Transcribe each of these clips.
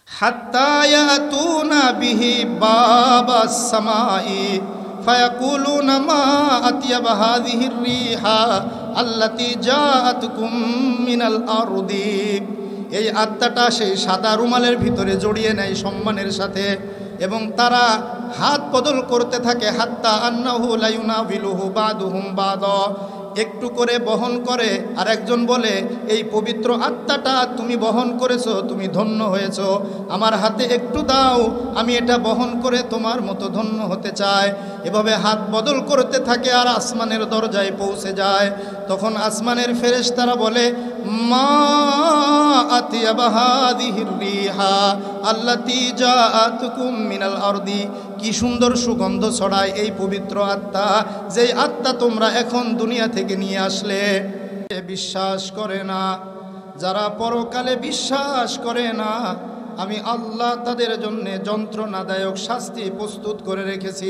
হাত্তা ইয়াতুনা বিহি বাবাস সামাই ফায়াকুলুনা মা আতিয়াবা হাযিহির রিহা আল্লাতী জাআতকুম মিনাল আরদি। এই আত্মাটা সেই সাদা রুমালের ভিতরে জড়িয়ে নেয় সম্মানের সাথে এবং তারা হাত বদল করতে থাকে। হাত্তা আন্নাহু লা ইউনাবিলুহু বাদুহুম বাদা, একটু করে বহন করে আর একজন বলে এই পবিত্র আত্মাটা তুমি বহন করেছো, তুমি ধন্য হয়েছো, আমার হাতে একটু দাও, আমি এটা বহন করে তোমার মতো ধন্য হতে চাই। এভাবে হাত বদল করতে থাকে আর আসমানের দরজায় পৌঁছে যায়। তখন আসমানের ফেরেশতারা বলে মা আতিয়াবা হাযিহির রিহা আল্লাতী জাআতকুম মিনাল আরদি, কি সুন্দর সুগন্ধ ছড়ায় এই পবিত্র আত্মা, যেই আত্মা তোমরা এখন দুনিয়া থেকে নিয়ে আসলে। বিশ্বাস করে না, যারা পরকালে বিশ্বাস করে না, আমি আল্লাহ তাদের জন্য যন্ত্রণাদায়ক শাস্তি প্রস্তুত করে রেখেছি।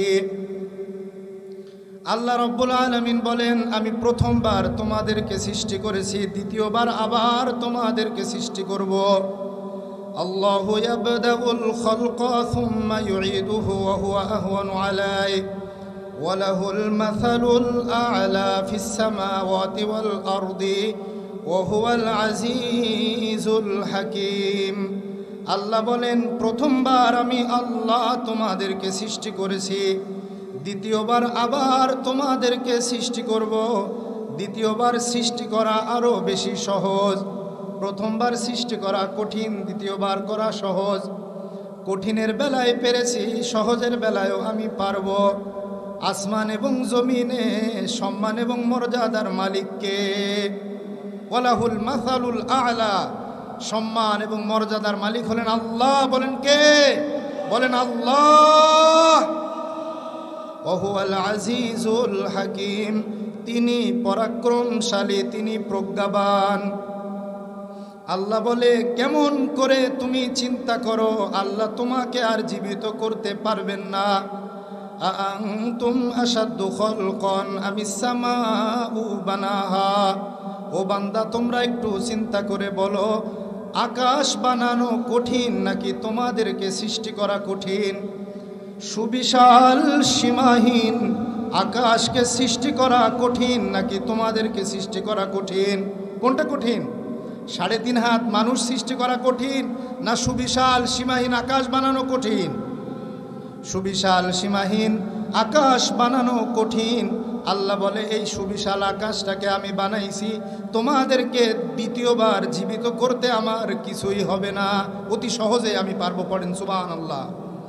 আল্লাহ রাব্বুল আলামিন বলেন, আমি প্রথমবার তোমাদেরকে সৃষ্টি করেছি, দ্বিতীয়বার আবার তোমাদেরকে সৃষ্টি করব। আল্লাহু ইয়াবদাউল খালকা সুম্মা ইউঈদুহু ওয়া হুয়া আহওয়ানু আলাইহি ওয়া লাহুল মাসালুল আ'লা ফিস সামাওয়াতি ওয়াল আরদি ওয়া হুয়াল আজিজুল হাকীম। আল্লাহ বলেন, প্রথমবার আমি আল্লাহ তোমাদেরকে সৃষ্টি করেছি, দ্বিতীয়বার আবার তোমাদেরকে সৃষ্টি করব। দ্বিতীয়বার সৃষ্টি করা আরও বেশি সহজ। প্রথমবার সৃষ্টি করা কঠিন, দ্বিতীয়বার করা সহজ। কঠিনের বেলায় পেরেছি, সহজের বেলায়ও আমি পারব। আসমান এবং জমিনে সম্মান এবং মর্যাদার মালিককে, ওয়ালাহুল মাসালুল আ'লা, সম্মান এবং মর্যাদার মালিক হলেন আল্লাহ। বলেন কে? বলেন আল্লাহ। ওয়াহুয়াল আজিজুল হাকীম, তিনি পরাক্রমশালী, তিনি প্রজ্ঞাবান। আল্লাহ বলে, কেমন করে তুমি চিন্তা করো আল্লাহ তোমাকে আর জীবিত করতে পারবেন না। আআনতুম আশাদ্দু খালকান আমিস সামাউ বানাহা। ও বান্দা, তোমরা একটু চিন্তা করে বলো, আকাশ বানানো কঠিন নাকি তোমাদেরকে সৃষ্টি করা কঠিন? সুবিশাল সীমাহীন আকাশকে সৃষ্টি করা কঠিন নাকি তোমাদেরকে সৃষ্টি করা কঠিন? কোনটা কঠিন? 3.5 হাত মানুষ সৃষ্টি করা কঠিন না সুবিশাল সীমাহীন আকাশ বানানো কঠিন? সুবিশাল সীমাহীন আকাশ বানানো কঠিন। আল্লাহ বলে, এই সুবিশাল আকাশটাকে আমি বানাইছি, তোমাদেরকে দ্বিতীয়বার জীবিত করতে আমার কিছুই হবে না, অতি সহজে আমি পারবো। পড়েন সুবহানাল্লাহ।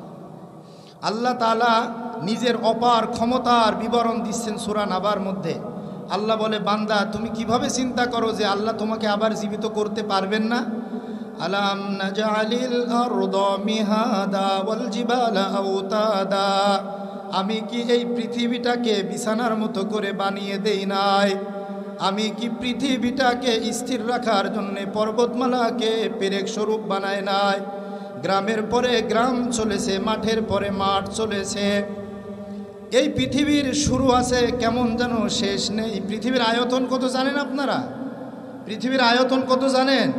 আল্লাহ তাআলা নিজের অপার ক্ষমতার বিবরণ দিচ্ছেন সূরা নাবার মধ্যে। আল্লাহ বলে, বান্দা তুমি কিভাবে চিন্তা করো যে আল্লাহ তোমাকে আবার জীবিত করতে পারবেন না? আলাম নাজআলিল আরদা মিহাদা ওয়াল জিবালা আওতাদা, আমি কি এই পৃথিবীটাকে বিছানার মতো করে বানিয়ে দেই নাই? আমি কি পৃথিবীটাকে স্থির রাখার জন্য পর্বতমালাকে পেরেক স্বরূপ বানায় নাই? গ্রামের পরে গ্রাম চলেছে, মাঠের পরে মাঠ চলেছে। এই পৃথিবীর শুরু আছে, কেমন যেন শেষ নেই। পৃথিবীর আয়তন কত জানেন আপনারা? পৃথিবীর আয়তন কত জানেন?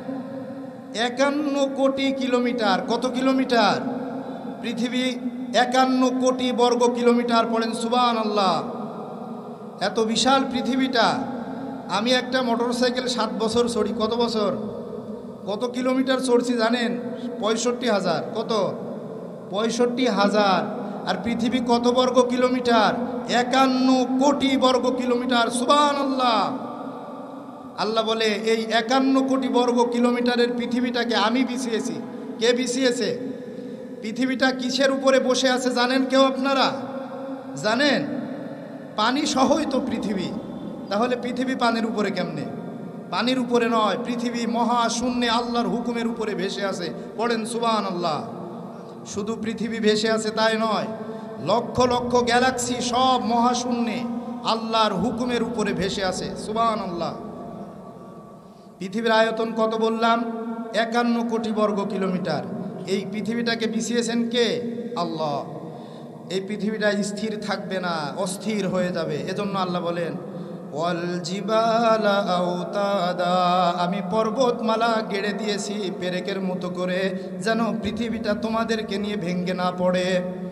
51 কোটি কিলোমিটার। কত কিলোমিটার? পৃথিবী 51 কোটি বর্গ কিলোমিটার। পড়েন সুবহানাল্লাহ। এত বিশাল পৃথিবীটা। আমি একটা মোটরসাইকেল 7 বছর চড়ি। কত বছর? কত কিলোমিটার চড়ছি জানেন? 65,000। কত? 65,000। আর পৃথিবী কত বর্গ কিলোমিটার? 51 কোটি বর্গ কিলোমিটার। সুবহানাল্লাহ। আল্লাহ বলে, এই 51 কোটি বর্গ কিলোমিটারের পৃথিবীটাকে আমি বিছিয়েছি। কে বিছিয়েছে? পৃথিবীটা কিসের উপরে বসে আছে জানেন কেউ? আপনারা জানেন? পানি সহই তো পৃথিবী। তাহলে পৃথিবী পানির উপরে কেমনে? পানির উপরে নয়, পৃথিবী মহাশূন্যে আল্লাহর হুকুমের উপরে ভেসে আছে। পড়েন সুবহানাল্লাহ। শুধু পৃথিবী ভেসে আছে তাই নয়, লক্ষ লক্ষ গ্যালাক্সি সব মহাশূন্যে আল্লাহর হুকুমের উপরে ভেসে আছে। সুবহানাল্লাহ। পৃথিবীর আয়তন কত বললাম? 51 কোটি বর্গ কিলোমিটার। এই পৃথিবীটাকে বিছিয়েছেন কে? আল্লাহ। এই পৃথিবীটা স্থির থাকবে না, অস্থির হয়ে যাবে। এজন্য আল্লাহ বলেন, ওয়াল জিবালা আওতাদা, আমি পর্বতমালা গেড়ে দিয়েছি পেরেকের মতো করে, যেন পৃথিবীটা তোমাদেরকে নিয়ে ভেঙে না পড়ে।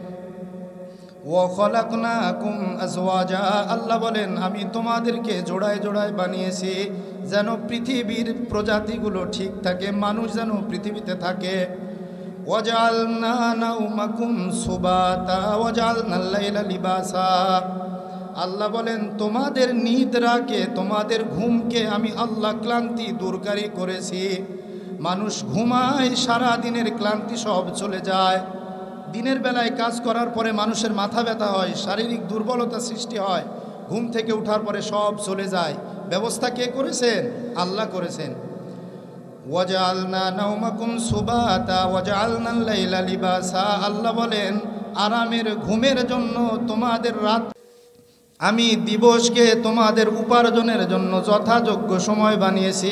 ওয়া খলাকনাকুম আজওয়াজা, আল্লাহ বলেন আমি তোমাদেরকে জোড়ায় জোড়ায় বানিয়েছি যেন পৃথিবীর প্রজাতিগুলো ঠিক থাকে, মানুষ যেন পৃথিবীতে থাকে। ওয়াজআলনা নাওমাকুম সুবাতা ওয়াজআলনাল লাইলা লিবাসা, আল্লাহ বলেন তোমাদের নিদ্রাকে, তোমাদের ঘুমকে আমি আল্লাহ ক্লান্তি দূরকারী করেছি। মানুষ ঘুমায়, সারা দিনের ক্লান্তি সব চলে যায়। দিনের বেলায় কাজ করার পরে মানুষের মাথা ব্যথা হয়, শারীরিক দুর্বলতা সৃষ্টি হয়, ঘুম থেকে ওঠার পরে সব চলে যায়। ব্যবস্থা কে করেছেন? আল্লাহ করেছেন। ওয়াজআলনা নাওমাকুম সুবাতা ওয়াজআলনাল লাইলা লিবাসা, আল্লাহ বলেন আরামের ঘুমের জন্য তোমাদের রাত, আমি দিবসকে তোমাদের উপার্জনের জন্য যথাযোগ্য সময় বানিয়েছি।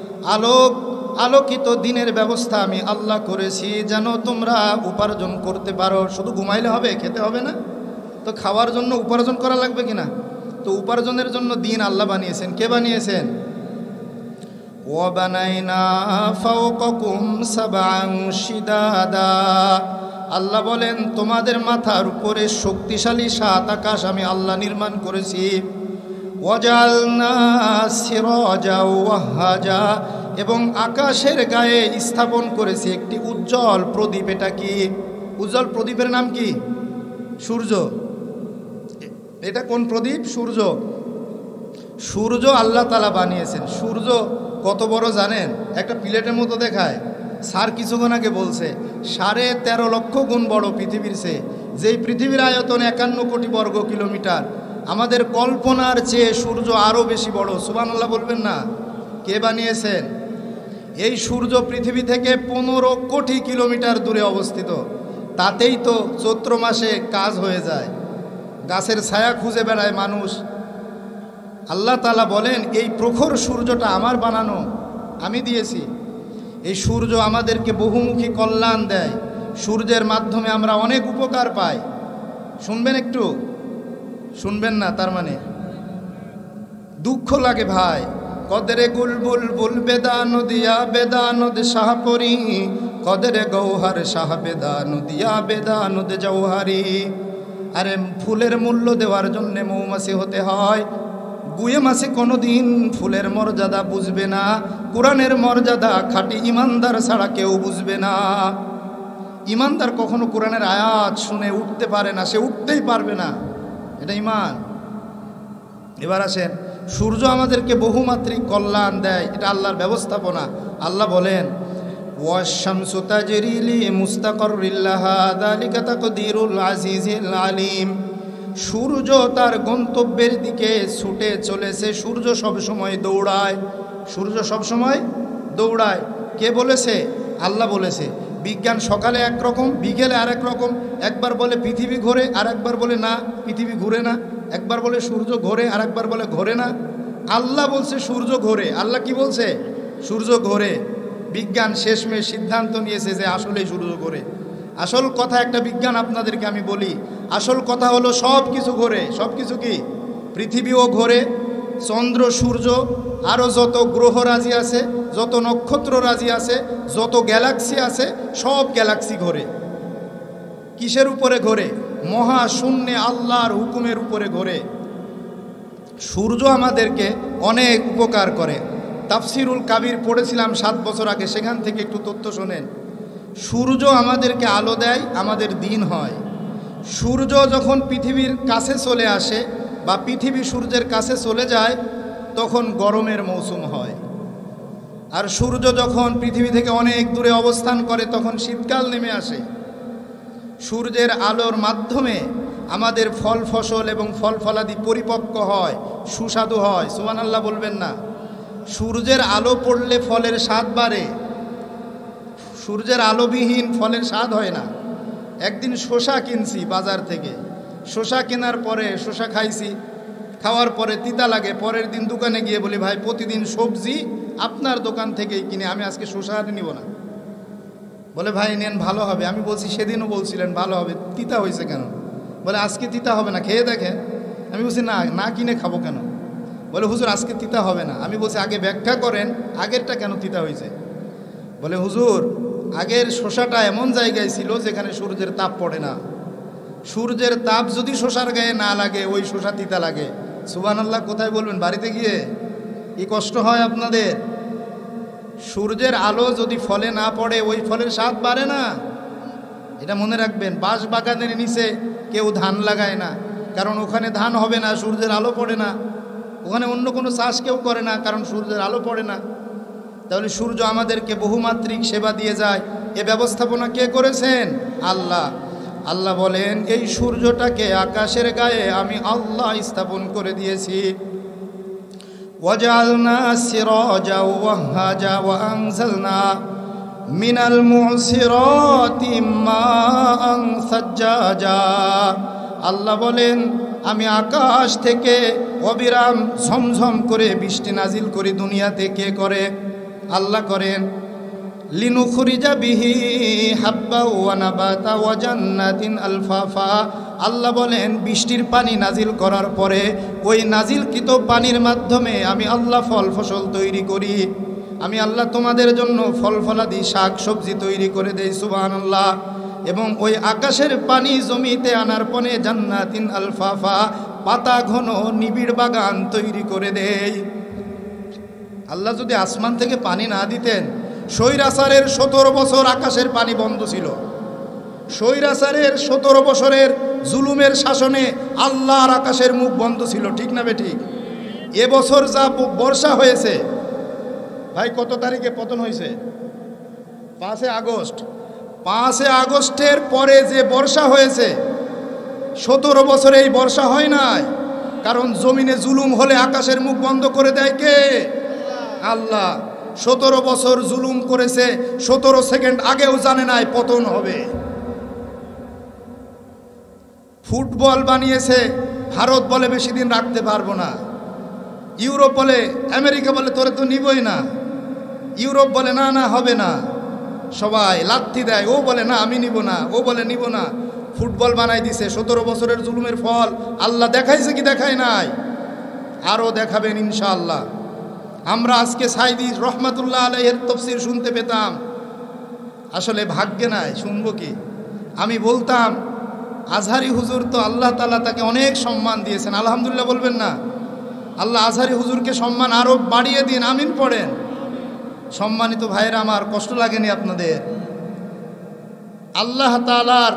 আলোকিত দিনের ব্যবস্থা আমি আল্লাহ করেছি যেন তোমরা উপার্জন করতে পারো। শুধু ঘুমাইলে হবে? খেতে হবে না তো? খাওয়ার জন্য উপার্জন করা লাগবে কিনা? তো উপার্জনের জন্য দিন আল্লাহ বানিয়েছেন। কে বানিয়েছেন? ওয়াবানাইনা ফাওকাকুম সাবআন শিদাদা, আল্লাহ বলেন তোমাদের মাথার উপরে শক্তিশালী 7 আকাশ আমি আল্লাহ নির্মাণ করেছি। ওয়াজআলনা সিরাজা ওয়াহাজা, এবং আকাশের গায়ে স্থাপন করেছি একটি উজ্জ্বল প্রদীপ। এটা কি? উজ্জ্বল প্রদীপের নাম কি? সূর্য। এটা কোন প্রদীপ? সূর্য। সূর্য আল্লাহ তাআলা বানিয়েছেন। সূর্য কত বড় জানেন? একটা প্লেটের মতো দেখায়। স্যার কিছুক্ষণ আগে বলছে 13.5 লক্ষ গুণ বড় পৃথিবীর চেয়ে। যেই পৃথিবীর আয়তন 51 কোটি বর্গ কিলোমিটার, আমাদের কল্পনার চেয়ে সূর্য আরও বেশি বড়। সুবহানাল্লাহ বলবেন না? কে বানিয়েছেন? এই সূর্য পৃথিবী থেকে 15 কোটি কিলোমিটার দূরে অবস্থিত। তাতেই তো চৈত্র মাসে কাজ হয়ে যায়, গাছের ছায়া খুঁজে বেড়ায় মানুষ। আল্লাহ তাআলা বলেন এই প্রখর সূর্যটা আমার বানানো, আমি দিয়েছি। এই সূর্য আমাদেরকে বহুমুখী কল্যাণ দেয়। সূর্যের মাধ্যমে আমরা অনেক উপকার পাই। শুনবেন একটু? শুনবেন না তার মানে? দুঃখ লাগে ভাই। কদরে গুলবুল বুল বেদা নদিয়া বেদা নদ শাহপরি, কদরে গৌহার শাহ বেদা নদিয়া বেদা নদ জৌহারি। আরে ফুলের মূল্য দেওয়ার জন্যে মৌমাছি হতে হয়। গুয়ে মাসে কোনোদিন ফুলের মর্যাদা বুঝবে না। কোরআনের মর্যাদা খাঁটি ইমানদার ছাড়া কেউ বুঝবে না। ইমানদার কখনো কোরআনের আয়াত শুনে উঠতে পারে না, সে উঠতেই পারবে না। এটা ইমান। এবার আসেন, সূর্য আমাদেরকে বহুমাত্রিক কল্যাণ দেয়, এটা আল্লাহর ব্যবস্থাপনা। আল্লাহ বলেন ওয়াশ-শামসু তাজরি লিমুস্তাকাররিল লাহা যালিকা তাকদীরুল আজিজিল আলিম। সূর্য তার গন্তব্যের দিকে ছুটে চলেছে। সূর্য সবসময় দৌড়ায়। সূর্য সবসময় দৌড়ায়। কে বলেছে? আল্লাহ বলেছে। বিজ্ঞান সকালে একরকম, বিকেলে আরেক রকম। একবার বলে পৃথিবী ঘোরে, আর একবার বলে না পৃথিবী ঘুরে না। একবার বলে সূর্য ঘোরে, আর একবার বলে ঘোরে না। আল্লাহ বলছে সূর্য ঘোরে। আল্লাহ কি বলছে? সূর্য ঘোরে। বিজ্ঞান শেষমেশ সিদ্ধান্ত নিয়েছে যে আসলেই সূর্য ঘোরে। আসল কথা একটা বিজ্ঞান আপনাদেরকে আমি বলি। আসল কথা হলো সব কিছু ঘোরে। সব কিছু কি? পৃথিবীও ঘোরে, চন্দ্র, সূর্য, আরও যত গ্রহরাজি আছে, যত নক্ষত্ররাজি আছে, যত গ্যালাক্সি আছে, সব গ্যালাক্সি ঘোরে। কিসের উপরে ঘোরে? মহাশূন্যে আল্লাহর হুকুমের উপরে ঘোরে। সূর্য আমাদেরকে অনেক উপকার করে। তাফসিরুল কাবির পড়েছিলাম 7 বছর আগে, সেখান থেকে একটু তথ্য শোনেন। সূর্য আমাদেরকে আলো দেয়, আমাদের দিন হয়। সূর্য যখন পৃথিবীর কাছে চলে আসে বা পৃথিবী সূর্যের কাছে চলে যায় তখন গরমের মৌসুম হয়। আর সূর্য যখন পৃথিবী থেকে অনেক দূরে অবস্থান করে তখন শীতকাল নেমে আসে। সূর্যের আলোর মাধ্যমে আমাদের ফল ফসল এবং ফল ফলাদি পরিপক্ক হয়, সুস্বাদু হয়। সুবহানাল্লাহ বলবেন না? সূর্যের আলো পড়লে ফলের স্বাদ বাড়ে। সূর্যের আলোবিহীন ফলের স্বাদ হয় না। একদিন শসা কিনছি বাজার থেকে। শসা কেনার পরে শসা খাইছি, খাওয়ার পরে তিতা লাগে। পরের দিন দোকানে গিয়ে বলি ভাই প্রতিদিন সবজি আপনার দোকান থেকেই কিনে, আমি আজকে শসা আর নিব না। বলে ভাই নেন, ভালো হবে। আমি বলছি সেদিনও বলছিলেন ভালো হবে, তিতা হয়েছে কেন? বলে আজকে তিতা হবে না, খেয়ে দেখে। আমি বলছি না, না কিনে খাবো কেন? বলে হুজুর আজকে তিতা হবে না। আমি বলছি আগে ব্যাখ্যা করেন আগেরটা কেন তিতা হয়েছে। বলে হুজুর আগের শসাটা এমন জায়গায় ছিল যেখানে সূর্যের তাপ পড়ে না, সূর্যের তাপ যদি শসার গায়ে না লাগে ওই শসা তিতা লাগে। সুবহানাল্লাহ কোথায় বলবেন বাড়িতে গিয়ে? কি কষ্ট হয় আপনাদের। সূর্যের আলো যদি ফলে না পড়ে ওই ফলের স্বাদ বাড়ে না, এটা মনে রাখবেন। বাঁশ বাগানের নিচে কেউ ধান লাগায় না, কারণ ওখানে ধান হবে না, সূর্যের আলো পড়ে না। ওখানে অন্য কোনো চাষ কেউ করে না, কারণ সূর্যের আলো পড়ে না। তাহলে সূর্য আমাদেরকে বহুমাত্রিক সেবা দিয়ে যায়। এ ব্যবস্থাপনা কে করেছেন? আল্লাহ। আল্লাহ বলেন এই সূর্যটাকে আকাশের গায়ে আমি আল্লাহ স্থাপন করে দিয়েছি। ওয়াজআলনা সিরাজা ওয়াহাজা ওয়াআনজালনা মিনাল মুসিরাতি মাআন সাজ্জাজা। আল্লাহ বলেন আমি আকাশ থেকে অবিরাম ঝমঝম করে বৃষ্টি নাজিল করি। দুনিয়াতে কে করে? আল্লাহ করেন। লিনুখরিজা বিহি হাব্বা ওয়া নাবাতা ওয়া জান্নাতিন আলফাফা। আল্লাহ বলেন বৃষ্টির পানি নাজিল করার পরে ওই নাজিলকৃত পানির মাধ্যমে আমি আল্লাহ ফল ফসল তৈরি করি। আমি আল্লাহ তোমাদের জন্য ফল ফলাদি শাক সবজি তৈরি করে দেই। সুবহানাল্লাহ। এবং ওই আকাশের পানি জমিতে আনার পরে জান্নাতিন আলফাফা পাতা ঘন নিবিড় বাগান তৈরি করে দেই। আল্লাহ যদি আসমান থেকে পানি না দিতেন, স্বৈরাচারের 17 বছর আকাশের পানি বন্ধ ছিল। স্বৈরাচারের 17 বছরের জুলুমের শাসনে আল্লাহর আকাশের মুখ বন্ধ ছিল। ঠিক না বেঠিক? এবছর যা বর্ষা হয়েছে ভাই, কত তারিখে পতন হয়েছে? 5 আগস্ট। 5 আগস্টের পরে যে বর্ষা হয়েছে 17 বছরে এই বর্ষা হয় নাই। কারণ জমিনে জুলুম হলে আকাশের মুখ বন্ধ করে দেয় কে? আল্লাহ। 17 বছর জুলুম করেছে, 17 সেকেন্ড আগেও জানে নাই পতন হবে। ফুটবল বানিয়েছে, ভারত বলে বেশি দিন রাখতে পারবো না। ইউরোপ বলে, আমেরিকা বলে তোরে তো নিবই না। ইউরোপ বলে না না হবে না, সবাই লাথি দেয়। ও বলে না আমি নিব না, ও বলে নিব না। ফুটবল বানাই দিছে। 17 বছরের জুলুমের ফল আল্লাহ দেখাইছে কি দেখায় নাই? আরও দেখাবেন ইনশাআল্লাহ। আমরা আজকে সাইদি রহমাতুল্লাহ আলাইহির তাফসীর শুনতে পেতাম, আসলে ভাগ্যে নাই, শুনবো কি? আমি বলতাম আজহারি হুজুর তো আল্লাহ তাআলা তাকে অনেক সম্মান দিয়েছেন, আলহামদুলিল্লাহ বলবেন না? আল্লাহ আজহারি হুজুরকে সম্মান আরও বাড়িয়ে দিন, আমিন পড়েন। সম্মানিত ভাইয়েরা আমার, কষ্ট লাগেনি আপনাদের? আল্লাহ তাআলার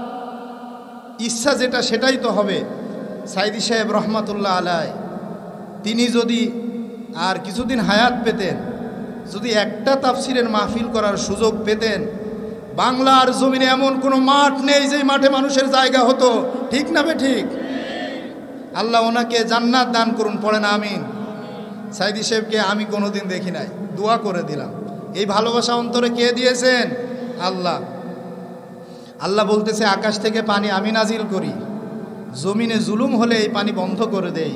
ইচ্ছা যেটা সেটাই তো হবে। সাইদি সাহেব রহমাতুল্লাহ আলাইহি তিনি যদি আর কিছুদিন হায়াত পেতেন, যদি একটা তাফসিরের মাহফিল করার সুযোগ পেতেন, বাংলার জমিনে এমন কোনো মাঠ নেই যে মাঠে মানুষের জায়গা হতো। ঠিক না বে ঠিক? আল্লাহ ওনাকে জান্নাত দান করুন, পড়েন আমিন। সাইদি সাহেবকে আমি কোনোদিন দেখি নাই, দোয়া করে দিলাম। এই ভালোবাসা অন্তরে কে দিয়েছেন? আল্লাহ। আল্লাহ বলতেছে আকাশ থেকে পানি আমি নাজিল করি, জমিনে জুলুম হলে এই পানি বন্ধ করে দেই।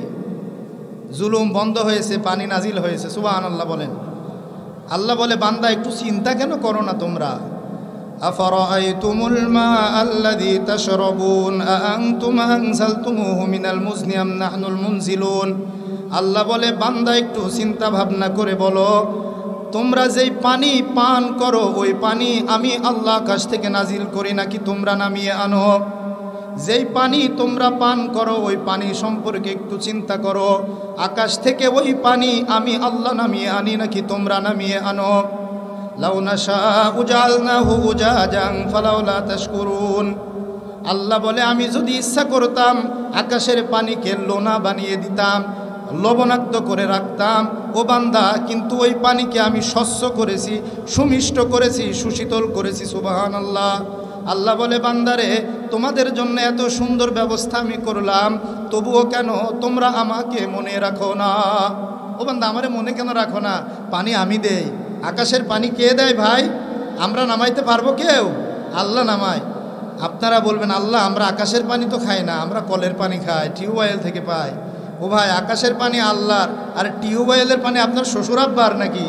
জুলুম বন্ধ হয়েছে, পানি নাজিল হয়েছে। সুবহানাল্লাহ বলেন। আল্লাহ বলে বান্দা একটু চিন্তা কেন করো না তোমরা? আফারাআইতুমুল মা আল্লাযী তাশরাবুন আআনতুম আনজালতুমুহু মিনাল মুজনি আম নাহনুল মুনজিলুন। আল্লাহ বলে বান্দা একটু চিন্তা ভাবনা করে বলো, তোমরা যেই পানি পান করো ওই পানি আমি আল্লাহ আকাশ থেকে নাজিল করি নাকি তোমরা নামিয়ে আনো? যেই পানি তোমরা পান করো ওই পানি সম্পর্কে একটু চিন্তা করো। আকাশ থেকে ওই পানি আমি আল্লাহ নামিয়ে আনি নাকি তোমরা নামিয়ে আনো? লাউ নাশাউ জাআলনাহু উজাজান ফালাউলা তাশকুরুন। আল্লাহ বলে আমি যদি ইচ্ছা করতাম আকাশের পানিকে লোনা বানিয়ে দিতাম, লবণাক্ত করে রাখতাম। ও বান্দা, কিন্তু ওই পানিকে আমি স্বচ্ছ করেছি, সুমিষ্ট করেছি, সুশীতল করেছি। সুবহানাল্লাহ। আল্লাহ বলে বান্দারে তোমাদের জন্য এত সুন্দর ব্যবস্থা আমি করলাম, তবুও কেন তোমরা আমাকে মনে রাখো না? ও বান্দা আমারে মনে কেন রাখো না? পানি আমি দেই। আকাশের পানি কে দেয় ভাই? আমরা নামাইতে পারবো কেউ? আল্লাহ নামায়। আপনারা বলবেন আল্লাহ আমরা আকাশের পানি তো খাই না, আমরা কলের পানি খাই, টিউবওয়েল থেকে পাই। ও ভাই, আকাশের পানি আল্লাহর, আর টিউবওয়েলের পানি আপনার শ্বশুর আব্বার নাকি?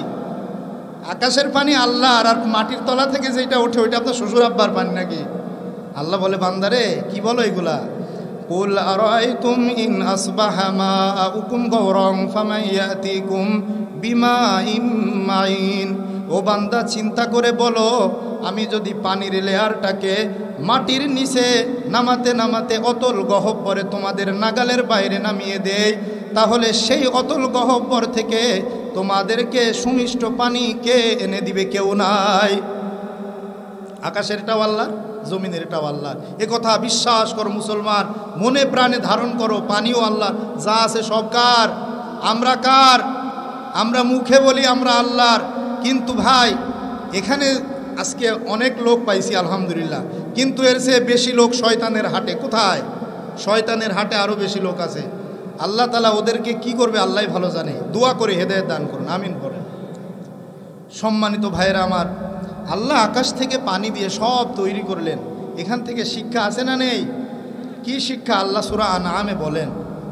আকাশের পানি আল্লাহর, আর মাটির তলা থেকে যেটা ওঠে ওইটা আপনার শ্বশুর আব্বার পানি নাকি? আল্লাহ বলে বান্দারে কি বলো এগুলা? কুল আরাইতুম ইন আসবাহা মাউকুম গওরান ফামান ইয়াতিকুম বিমাইম মাইন। ও বান্দা, চিন্তা করে বলো, আমি যদি পানির লেয়ারটাকে মাটির নিচে নামাতে নামাতে অতল গহ্বরে তোমাদের নাগালের বাইরে নামিয়ে দেই, তাহলে সেই অতল গহ্বর থেকে তোমাদেরকে সুমিষ্ট পানি কে এনে দিবে? কেউ নাই। আকাশেরটাও আল্লাহ, জমিনেরটাও আল্লাহ। এ কথা বিশ্বাস করো মুসলমান, মনে প্রাণে ধারণ করো। পানিও আল্লাহ, যা আছে সব কার? আমরা কার? আমরা মুখে বলি আমরা আল্লাহর, কিন্তু ভাই এখানে আজকে অনেক লোক পাইছি আলহামদুলিল্লাহ, কিন্তু এর চেয়ে বেশি লোক শয়তানের হাটে। কোথায়? শয়তানের হাটে আরও বেশি লোক আছে। আল্লাহ তাআলা ওদেরকে কি করবে আল্লাহ ভালো জানে। দোয়া করে হেদায়েত দান করুন, আমিন করেন। সম্মানিত ভাইয়েরা আমার, আল্লাহ আকাশ থেকে পানি দিয়ে সব তৈরি করলেন। এখান থেকে শিক্ষা আছে না নেই? কি শিক্ষা? আল্লাহ সূরা আনআমে বলেন,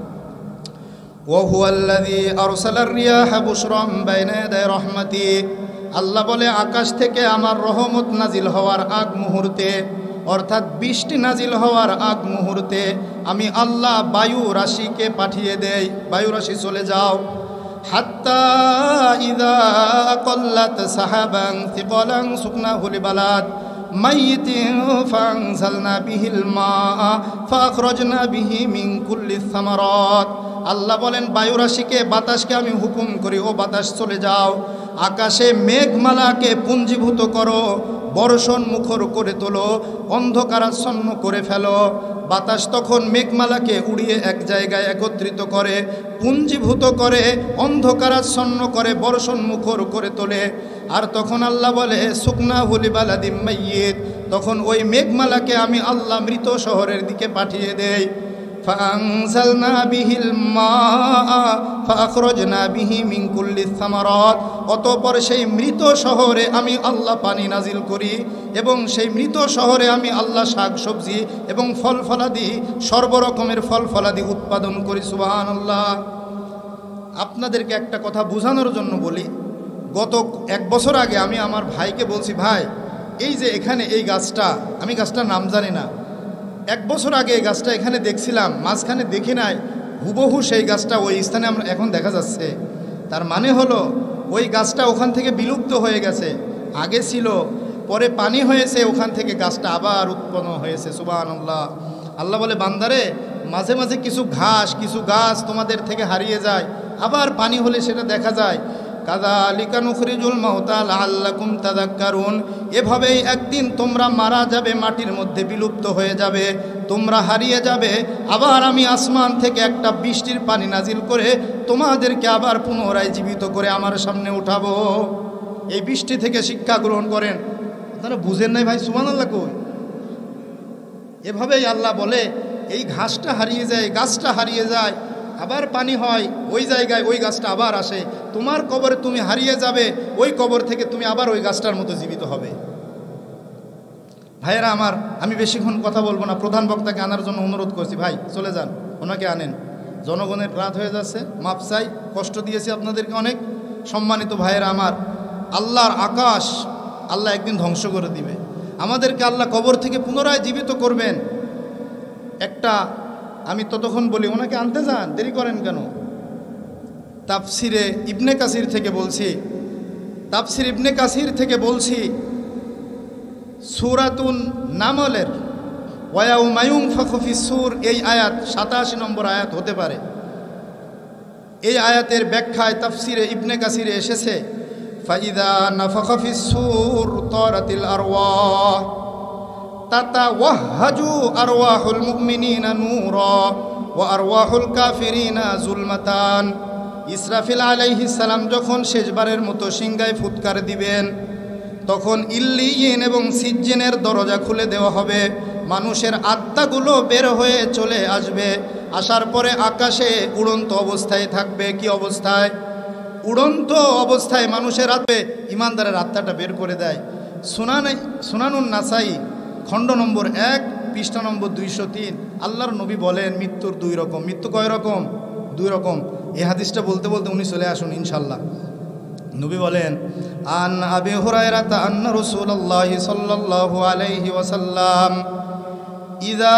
ওয়াহুয়াল্লাযী আরসালার রিয়াহা বুশরাম বাইনা ইয়াদাই রাহমাতি। আল্লাহ বলে, আকাশ থেকে আমার রহমত নাজিল হওয়ার আগ মুহূর্তে, অর্থাৎ বৃষ্টি নাজিল হওয়ার আগ মুহূর্তে আমি আল্লাহ বায়ু রাশিকে পাঠিয়ে দেই। বায়ু রাশি চলে যাও। হাত্তা ইযা আকাল্লাত সাহাবান সিকালান সুকনাহু লিবালাদ মাইয়িতিন ফানজালনা বিহিল মা ফাখরাজনা বিহি মিন কুল্লিস সামারাত। আল্লাহ বলেন, বায়ু রাশিকে, বাতাসকে আমি হুকুম করি, ও বাতাস চলে যাও, আকাশে মেঘমালাকে পুঞ্জীভূত করো, বর্ষণ মুখর করে তোলো, অন্ধকারাচ্ছন্ন করে ফেলো। বাতাস তখন মেঘমালাকে উড়িয়ে এক জায়গায় একত্রিত করে, পুঞ্জীভূত করে, অন্ধকারাচ্ছন্ন করে, বর্ষণ মুখর করে তোলে। আর তখন আল্লাহ বলে, সুকনাহু লিবালাদিম মাইয়িত, তখন ওই মেঘমালাকে আমি আল্লাহ মৃত শহরের দিকে পাঠিয়ে দেই। ফাআনজালনা বিহিল মা ফাখরাজনা বিহি মিন কুল্লিস সামারাত। অতঃপর সেই মৃত শহরে আমি আল্লাহ পানি নাজিল করি, এবং সেই মৃত শহরে আমি আল্লাহ শাক সবজি এবং ফল ফলাদি, সর্বরকমের ফল ফলাদি উৎপাদন করি। সুবহানাল্লাহ। আপনাদেরকে একটা কথা বোঝানোর জন্য বলি, গত 1 বছর আগে আমি আমার ভাইকে বলছি, ভাই এই যে এখানে এই গাছটা, আমি গাছটার নাম জানি না, 1 বছর আগে এই গাছটা এখানে দেখছিলাম, মাঝখানে দেখি নাই, হুবহু সেই গাছটা ওই স্থানে আমরা এখন দেখা যাচ্ছে। তার মানে হলো ওই গাছটা ওখান থেকে বিলুপ্ত হয়ে গেছে, আগে ছিল, পরে পানি হয়েছে, ওখান থেকে গাছটা আবার উৎপন্ন হয়েছে। সুবহানাল্লাহ। আল্লাহ বলে, বান্দারে, মাঝে মাঝে কিছু ঘাস, কিছু গাছ তোমাদের থেকে হারিয়ে যায়, আবার পানি হলে সেটা দেখা যায়। কাযালিকা নুখরিজুল মাউতা লাআল্লাকুম তাযাক্কারুন। এভাবেই একদিন তোমরা মারা যাবে, মাটির মধ্যে বিলুপ্ত হয়ে যাবে, তোমরা হারিয়ে যাবে, আবার আমি আসমান থেকে একটা বৃষ্টির পানি নাজিল করে তোমাদেরকে আবার পুনরায় জীবিত করে আমার সামনে উঠাবো। এই বৃষ্টি থেকে শিক্ষা গ্রহণ করেন। আপনারা বুঝেন নাই ভাই? সুবহানাল্লাহ কই? এভাবেই আল্লাহ বলে, এই ঘাসটা হারিয়ে যায়, গাছটা হারিয়ে যায়, আবার পানি হয়, ওই জায়গায় ওই গাছটা আবার আসে, তোমার কবরে তুমি হারিয়ে যাবে, ওই কবর থেকে তুমি আবার ওই গাছটার মতো জীবিত হবে। ভাইয়েরা আমার, আমি বেশিক্ষণ কথা বলবো না, প্রধান বক্তাকে আনার জন্য অনুরোধ করছি। ভাই চলে যান, ওনাকে আনেন, জনগণের রাত হয়ে যাচ্ছে, মাপ চাই, কষ্ট দিয়েছি আপনাদেরকে অনেক। সম্মানিত ভাইয়েরা আমার, আল্লাহর আকাশ আল্লাহ একদিন ধ্বংস করে দিবে, আমাদেরকে আল্লাহ কবর থেকে পুনরায় জীবিত করবেন। একটা আমি ততক্ষণ বলি, ওনাকে আনতে যান, দেরি করেন কেন? তাফসিরে ইবনে কাসির থেকে বলছি, তাফসির ইবনে কাসির থেকে বলছি, সূরাতুন নামলের ওয়ায়াউমা ইউনফাখু ফিস-সূর, এই আয়াত 87 নম্বর আয়াত হতে পারে। এই আয়াতের ব্যাখ্যায় তাফসিরে ইবনে কাসিরে এসেছে, ফাইদা নাফাখা ফিস-সূর তারাতিল আরওয়াহ তাতাওয়াহহাজু আরওয়াহুল মুমিনিনা নূরা ওয়া আরওয়াহুল কাফিরিনা যুলমাতান। ইসরাফিল আলাইহিস সালাম যখন শেষবারের মতো সিংগায় ফুৎকার দিবেন, তখন ইল্লিয়িন এবং সিজ্জিনের দরজা খুলে দেওয়া হবে, মানুষের আত্মাগুলো বের হয়ে চলে আসবে, আসার পরে আকাশে উড়ন্ত অবস্থায় থাকবে। কি অবস্থায়? উড়ন্ত অবস্থায় মানুষের আত্মে ইমানদারের আত্মাটা বের করে দেয়। সুনানুন নাসাই খণ্ড নম্বর 1 পৃষ্ঠা নম্বর 203। আল্লাহর নবী বলেন, মৃত্যুর 2 রকম। মৃত্যু কয় রকম? 2 রকম। এই হাদিসটা বলতে বলতে উনি চলে আসুন ইনশাল্লাহ। নবী বলেন, আন আবি হুরায়রা আন্না রাসূলুল্লাহ সাল্লাল্লাহু আলাইহি ওয়াসাল্লাম ইযা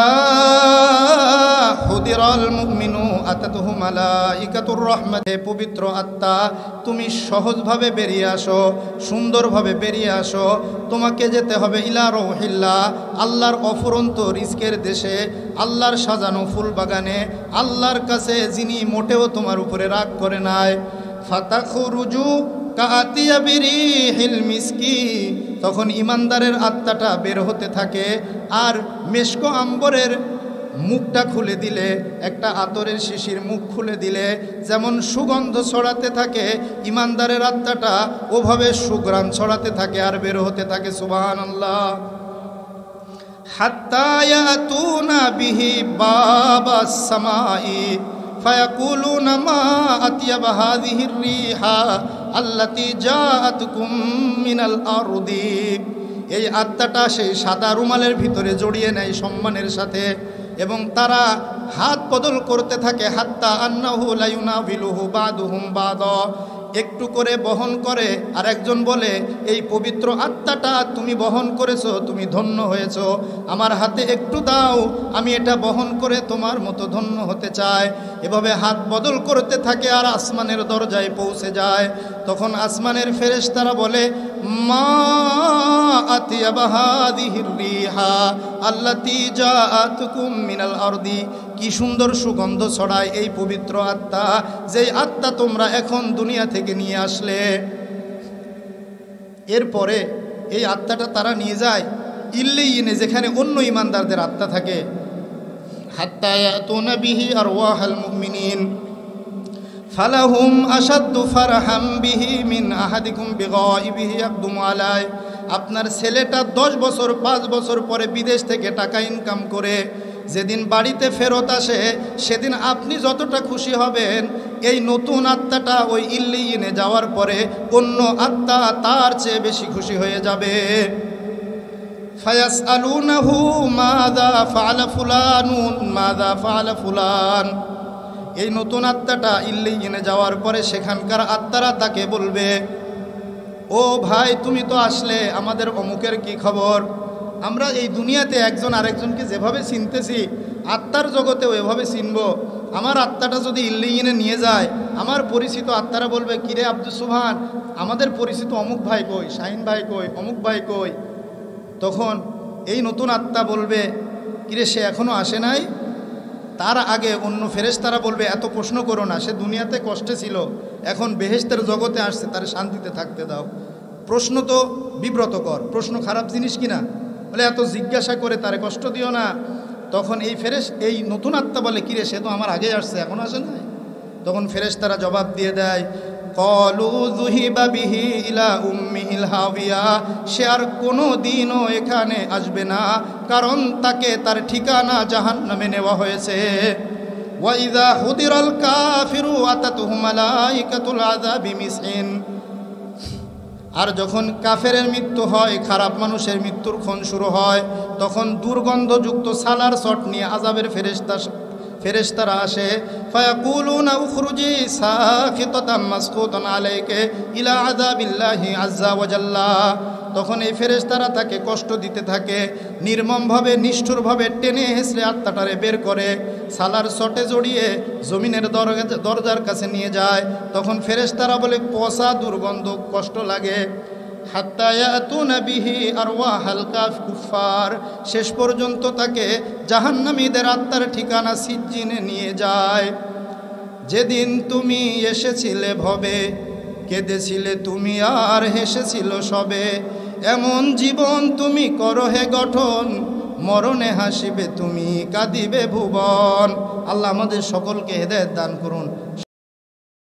হুদিরাল মুমিনু আতাতুহু মালাইকাতুর রাহমাত। হে পবিত্র আত্মা, তুমি সহজভাবে বেরিয়ে আসো, সুন্দরভাবে বেরিয়ে আসো। তোমাকে যেতে হবে ইলা রৌহিল্লাহ, আল্লাহর অফুরন্ত রিজকের দেশে, আল্লাহর সাজানো ফুল বাগানে, আল্লাহর কাছে যিনি মোটেও তোমার উপরে রাগ করে নাই। ফাতাখরুজু কাতিয়া বিরিহিল মিসকি। তখন ইমানদারের আত্মাটা বের হতে থাকে। আর মেশকো আম্বরের মুখটা খুলে দিলে, একটা আতরের শিশির মুখ খুলে দিলে যেমন সুগন্ধ ছড়াতে থাকে, ইমানদারের আত্মাটা ওভাবে সুঘ্রাণ ছড়াতে থাকে আর বের হতে থাকে। সুবহানাল্লাহ। হাত্তা ইয়াতুনা বিহি বাবাস সামাই ফায়াকুলুনা মা আতিয়াবা হাযিহির রিহা আল্লাতী জাআতকুম মিনাল আরদি। এই আত্মাটা সেই সাদা রুমালের ভিতরে জড়িয়ে নেয় সম্মানের সাথে, এবং তারা হাত বদল করতে থাকে। হাত্তা আন্নাহু লা ইউনাবিলুহু বাদুহুম বাদা। একটু করে বহন করে, আর একজন বলে, এই পবিত্র আত্মাটা তুমি বহন করেছো, তুমি ধন্য হয়েছো, আমার হাতে একটু দাও, আমি এটা বহন করে তোমার মতো ধন্য হতে চাই। এভাবে হাত বদল করতে থাকে আর আসমানের দরজায় পৌঁছে যায়। তখন আসমানের ফেরেশতারা বলে, মা আতিয়াবা হাযিহির রিহা আল্লাতী জাআতকুম মিনাল আরদি। কি সুন্দর সুগন্ধ ছড়ায় এই পবিত্র আত্মা, যেই আত্মা তোমরা এখন দুনিয়া থেকে নিয়ে আসলে। এরপরে এই আত্মাটা তারা নিয়ে যায় ইল্লিয়িনে, যেখানে অন্য ইমানদারদের আত্মা থাকে। হাত্তা ইয়াতুনা বিহি আরওয়াহাল মুমিনিন ফালাহুম আশাদ্দু ফারহাম বিহি মিন আহাদিকুম বিগাইবিহি ইয়াকদুমু আলাই। আপনার ছেলেটা 10 বছর 5 বছর পরে বিদেশ থেকে টাকা ইনকাম করে যেদিন বাড়িতে ফেরত আসে, সেদিন আপনি যতটা খুশি হবেন, এই নতুন আত্মাটা ওই ইল্লিয়িনে যাওয়ার পরে অন্য আত্মা তার চেয়ে বেশি খুশি হয়ে যাবে। ফায়াসআলুনাহু মাযা ফাআলা ফুলানুন মাযা ফাআলা ফুলান। এই নতুন আত্মাটা ইল্লিয়িনে যাওয়ার পরে সেখানকার আত্মারা তাকে বলবে, ও ভাই, তুমি তো আসলে, আমাদের অমুকের কি খবর? আমরা এই দুনিয়াতে একজন আরেকজনকে যেভাবে চিনতেছি, আত্মার জগতেও এভাবে চিনব। আমার আত্মাটা যদি ইল্লিয়িনে নিয়ে যায়, আমার পরিচিত আত্মারা বলবে, কিরে আব্দুস সুবহান, আমাদের পরিচিত অমুক ভাই কই, শাহিন ভাই কই, অমুক ভাই কই? তখন এই নতুন আত্মা বলবে, কিরে সে এখনও আসে নাই? তার আগে অন্য ফেরেশতারা বলবে, এত প্রশ্ন করো না, সে দুনিয়াতে কষ্টে ছিল, এখন বেহেশতের জগতে আসছে, তার শান্তিতে থাকতে দাও। প্রশ্ন তো বিব্রতকর, প্রশ্ন খারাপ জিনিস কিনা, বলে এত জিজ্ঞাসা করে তারে কষ্ট দিও না। তখন এই নতুন আত্মা বলে, কিরে সে তো আমার আগে আসছে, এখন আসে নাই? তখন ফেরেশতারা জবাব দিয়ে দেয়, ক্বালু যুহিবা বিহি ইলা উম্মিহিল হাবিয়া। সে আর কোনো দিনও এখানে আসবে না, কারণ তাকে তার ঠিকানা জাহান্নামে নেওয়া হয়েছে। ওয়া ইযা হুদিরাল কাফিরু আতাতুহু মালাইকাতুল আযাবি মিসইন। আর যখন কাফেরের মৃত্যু হয়, খারাপ মানুষের মৃত্যুর ক্ষণ শুরু হয়, তখন দুর্গন্ধযুক্ত সালার চট নিয়ে আযাবের ফেরেশতারা আসে। ফায়াকুলুনা উখরুজি সাখিতাতাম মাসকুতান আলাইকা ইলা আযাবিল্লাহি আযজা ওয়া জাল্লা। তখন এই ফেরেশতারা তাকে কষ্ট দিতে থাকে, নির্মমভাবে নিষ্ঠুরভাবে টেনে হেঁচড়ে আত্মাটারে বের করে সালার চটে জড়িয়ে জমিনের দরজার কাছে নিয়ে যায়। তখন ফেরেশতারা বলে, পচা দুর্গন্ধ, কষ্ট লাগে। হাত্তা ইয়াতুনা বিহি আরওয়াহাল কুফার। শেষ পর্যন্ত তাকে জাহান্নামীদের আত্মার ঠিকানা সিজ্জিনে নিয়ে যায়। যেদিন তুমি এসেছিলে ভবে, কেঁদেছিলে তুমি আর হেসেছিল সবে, এমন জীবন তুমি করো হে গঠন, মরণে হাসিবে তুমি, কাঁদিবে ভুবন। আল্লাহ আমাদের সকলকে হেদায়েত দান করুন।